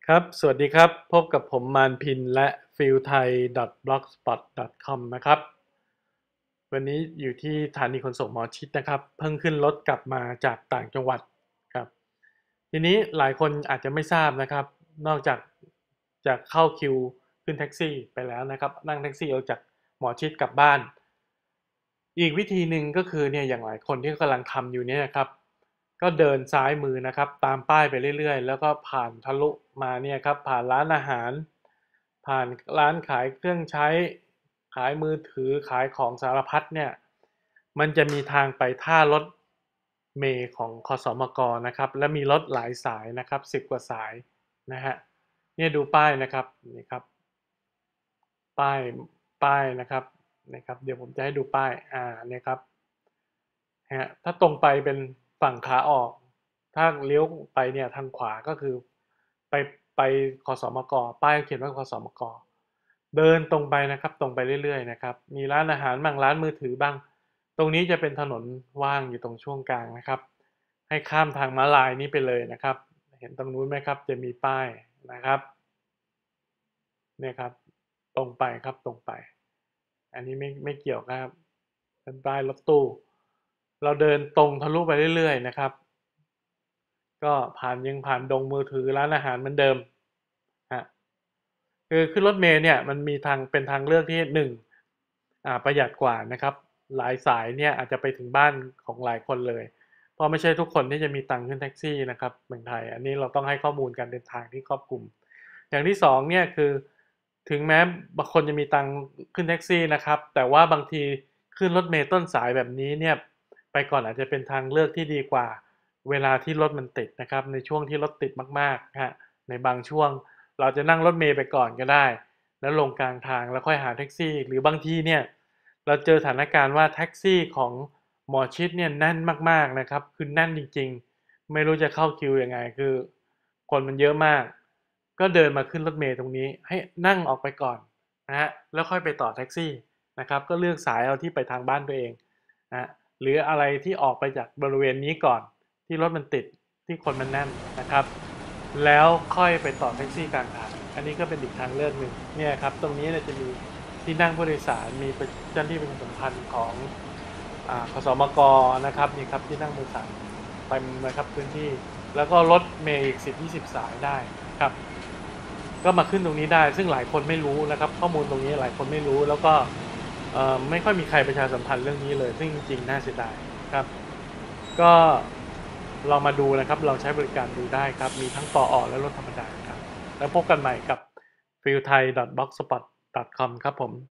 ครับ สวัสดีครับ พบกับผมมานพินและฟิลไทย .blogspot.com นะครับ วันนี้อยู่ที่สถานีขนส่งหมอชิตนะครับ เพิ่งขึ้นรถกลับมาจากต่างจังหวัดครับ ทีนี้หลายคนอาจจะไม่ทราบนะครับ นอกจากจะเข้าคิวขึ้นแท็กซี่ไปแล้วนะครับ นั่งแท็กซี่ออกจากหมอชิตกลับบ้าน อีกวิธีหนึ่งก็คือเนี่ยอย่างหลายคนที่กำลังทำอยู่เนี่ยนะครับก็เดินซ้ายมือนะครับตามป้ายไปเรื่อยๆแล้วก็ผ่านทะลุมาเนี่ยครับผ่านร้านอาหารผ่านร้านขายเครื่องใช้ขายมือถือขายของสารพัดเนี่ยมันจะมีทางไปท่ารถเมล์ของคสมกนะครับและมีรถหลายสายนะครับ10 กว่าสายนะฮะเนี่ยดูป้ายนะครับนี่ครับ ป้ายนะครับเดี๋ยวผมจะให้ดูป้ายเนี่ยครับถ้าตรงไปเป็นฝั่งขาออกถ้าเลี้ยวไปเนี่ยทางขวาก็คือไปไปคสมกป้ายเขียนว่าคสมกเดินตรงไปนะครับตรงไปเรื่อยๆนะครับมีร้านอาหารบ้างร้านมือถือบ้างตรงนี้จะเป็นถนนว่างอยู่ตรงช่วงกลางนะครับให้ข้ามทางม้าลายนี้ไปเลยนะครับเห็นตรงนู้นไหมครับจะมีป้ายนะครับเนี่ยครับตรงไปครับตรงไป อันนี้ไม่เกี่ยวครับเป็นป้ายรถตู้เราเดินตรงทะลุไปเรื่อยๆนะครับก็ยังผ่านดงมือถือร้านอาหารเหมือนเดิมฮะคือขึ้นรถเมล์เนี่ยมันมีทางเป็นทางเลือกที่หนึ่งประหยัดกว่านะครับหลายสายเนี่ยอาจจะไปถึงบ้านของหลายคนเลยเพราะไม่ใช่ทุกคนที่จะมีตังค์ขึ้นแท็กซี่นะครับเมืองไทยอันนี้เราต้องให้ข้อมูลการเดินทางที่ครอบคลุมอย่างที่สองเนี่ยคือถึงแม้บางคนจะมีตังค์ขึ้นแท็กซี่นะครับแต่ว่าบางทีขึ้นรถเมล์ต้นสายแบบนี้เนี่ยไปก่อนอาจจะเป็นทางเลือกที่ดีกว่าเวลาที่รถมันติดนะครับในช่วงที่รถติดมากๆฮะในบางช่วงเราจะนั่งรถเมล์ไปก่อนก็ได้ แล้วลงกลางทางแล้วค่อยหาแท็กซี่หรือบางทีเนี่ยเราเจอสถานการณ์ว่าแท็กซี่ของหมอชิดเนี่ยแน่นมากๆนะครับคือแน่นจริงๆไม่รู้จะเข้าคิวยังไงคือคนมันเยอะมากก็เดินมาขึ้นรถเมล์ตรงนี้ให้นั่งออกไปก่อนนะฮะแล้วค่อยไปต่อแท็กซี่นะครับก็เลือกสายเอาที่ไปทางบ้านตัวเองนะหรืออะไรที่ออกไปจากบริเวณนี้ก่อนที่รถมันติดที่คนมันแน่นนะครับ แล้วค่อยไปต่อแท็กซี่กลางทางอันนี้ก็เป็นอีกทางเลือกหนึ่งเนี่ยครับตรงนี้เนี่ยจะมีที่นั่งผู้โดยสารมีเจ้าหน้าที่ประชาสัมพันธ์ของคสมกนะครับนี่ครับที่นั่งผู้โดยสารเต็มนะครับพื้นที่แล้วก็รถเมล์อีก10-20สายได้ครับก็มาขึ้นตรงนี้ได้ซึ่งหลายคนไม่รู้นะครับข้อมูลตรงนี้หลายคนไม่รู้แล้วก็ไม่ค่อยมีใครประชาสัมพันธ์เรื่องนี้เลยซึ่งจริงๆน่าเสียดายครับก็ลองมาดูนะครับลองใช้บริการดูได้ครับมีทั้งปอและรถธรรมดาครับแล้วพบกันใหม่กับ f e e l t h a i b l o g s p o t c o m ครับผม